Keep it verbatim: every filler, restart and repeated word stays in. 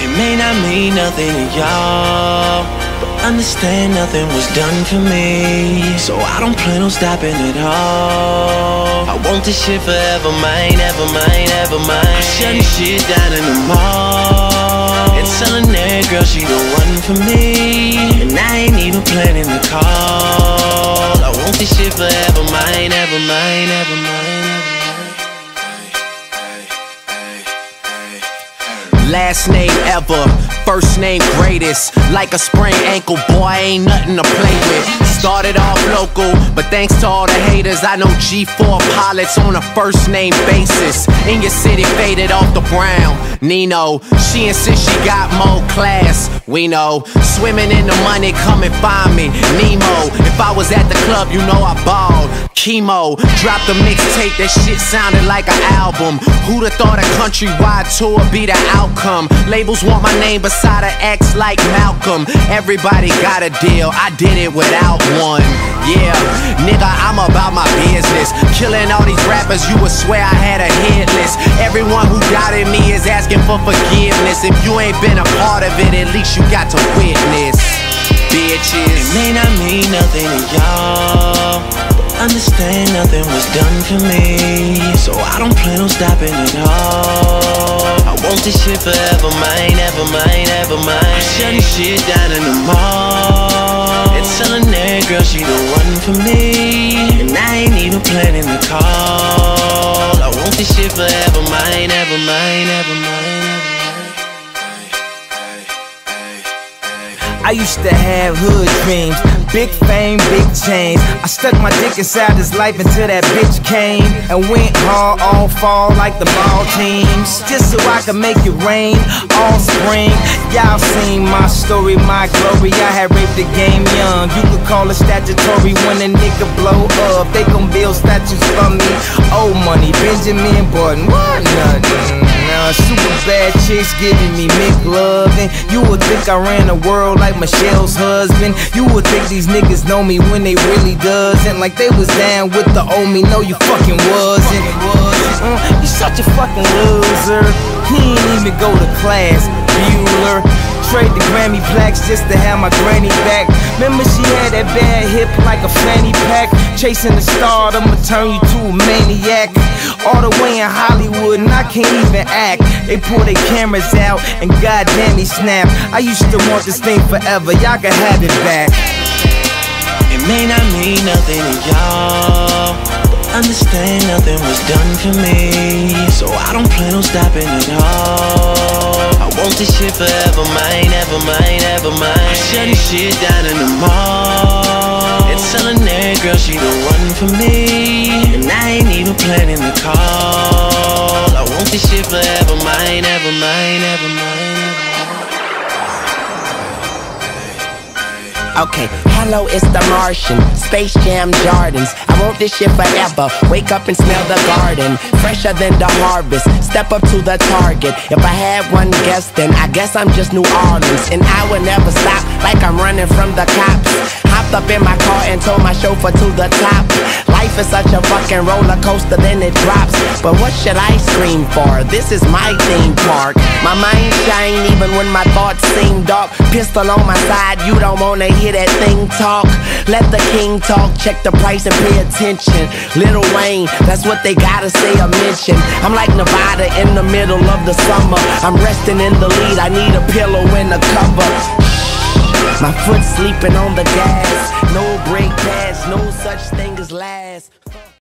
It may not mean nothing to y'all, but understand nothing was done for me, so I don't plan on stopping at all. I want this shit forever mine, ever mine, ever mine. Shutting shit down in the mall and telling that girl she the one for me, and I ain't even planning the call. I want this shit forever mine, ever mine, ever mine. Last name ever, first name greatest. Like a sprained ankle, boy, ain't nothing to play with. Started off local, but thanks to all the haters, I know G four pilots on a first name basis. In your city, faded off the brown. Nino, she insists she got more class. We know, swimming in the money, come and find me. Nemo, if I was at the club, you know I balled. Chemo, dropped a mixtape, that shit sounded like an album. Who'da thought a countrywide tour be the outcome? Labels want my name beside an X like Malcolm. Everybody got a deal, I did it without one. Yeah, nigga, I'm about my business. Killing all these rappers, you would swear I had a hit list. Everyone who doubted me is asking for forgiveness. If you ain't been a part of it, at least you got to witness. Bitches, it may not mean nothing to y'all, understand nothing was done for me, so I don't plan on stopping at all. I want this shit forever mine, ever mine, ever mine. Shutting shit down in the mall and telling that girl she the one for me, and I ain't even planning the call. I want this shit forever mine, ever mine, ever mine. I used to have hood dreams, big fame, big chains. I stuck my dick inside his life until that bitch came and went hard all fall like the ball teams, just so I could make it rain all spring. Y'all seen my story, my glory. I had raped the game young. You could call it statutory when a nigga blow up. They gon' build statues for me. Old money, Benjamin Button, what nothing. Now super bad chicks giving me McLovin'. You would think I ran the world like Michelle's husband. You would think these niggas know me when they really doesn't. Like they was down with the old me, no you fucking wasn't. Uh, you such a fucking loser. He ain't even go to class, Bueller. Trade the Grammy plaques just to have my granny back. Remember she had that bad hip like a fanny pack. Chasing the star, I'ma turn you to a maniac. All the way in Hollywood and I can't even act. They pull their cameras out and goddamn he snap. I used to want this thing forever, y'all can have it back. It may not mean nothing to y'all, understand nothing was done for me, so I don't plan on stopping at all. I want this shit forever mine, ever mine, ever mine. Shutting shit down in the mall and telling that girl she the one for me, and I ain't even planning the call. I want this shit forever mine, ever mine, ever mine. Okay, hello, it's the Martian, Space Jam Jordans. I want this shit forever, wake up and smell the garden, fresher than the harvest, step up to the target. If I had one guess, then I guess I'm just New Orleans, and I would never stop like I'm running from the cops. Hopped up in my car and told my chauffeur to the top. Life is such a fucking roller coaster, then it drops. But what should I scream for? This is my theme park. My mind shine even when my thoughts seem dark. Pistol on my side, you don't wanna hear that thing talk. Let the king talk, check the price and pay attention. Lil Wayne, that's what they gotta say or mention. I'm like Nevada in the middle of the summer. I'm resting in the lead, I need a pillow and a cover. My foot sleeping on the gas. No brake pads, no such thing as last.